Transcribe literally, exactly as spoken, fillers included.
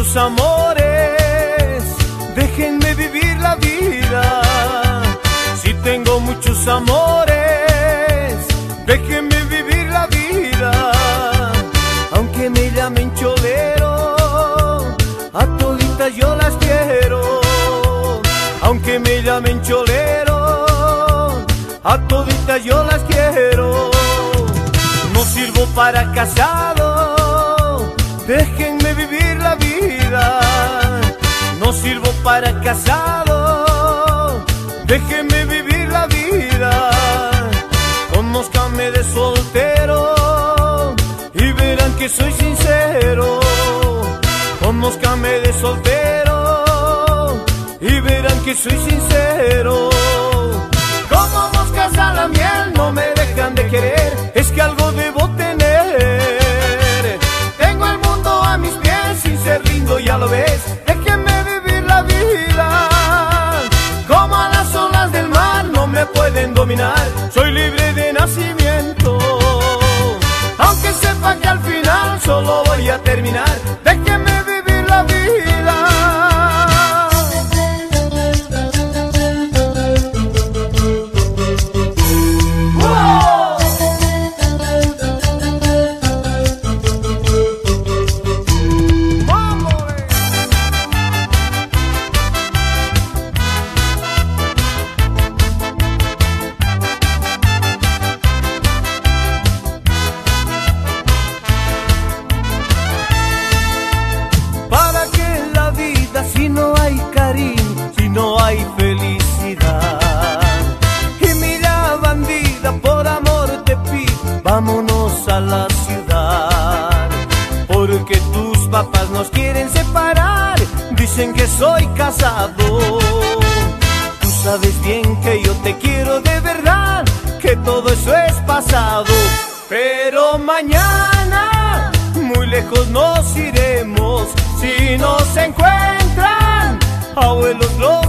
muchos amores, déjenme vivir la vida. Si tengo muchos amores, déjenme vivir la vida. Aunque me llamen cholero, a toditas yo las quiero. Aunque me llamen cholero, a toditas yo las quiero. No sirvo para casado, déjenme vivir la vida. No sirvo para casado, déjenme vivir la vida. Conózcanme de soltero y verán que soy sincero. Conózcanme de soltero y verán que soy sincero. Como moscas a la miel no me dejan de querer, es que algo debo tener. Tengo el mundo a mis pies sin ser lindo, ya lo ves. Déjenme vivir la vida. Como a las olas del mar no me pueden dominar, soy libre de nacimiento. Aunque sepa que al final solo voy a terminar, déjenme vivir la vida. Si no hay cariño, si no hay felicidad. Y mira, bandida, por amor te pido, vámonos a la ciudad. Porque tus papás nos quieren separar, dicen que soy casado. Tú sabes bien que yo te quiero de verdad, que todo eso es pasado. Pero mañana muy lejos nos iremos, si nos encuentran abuelos los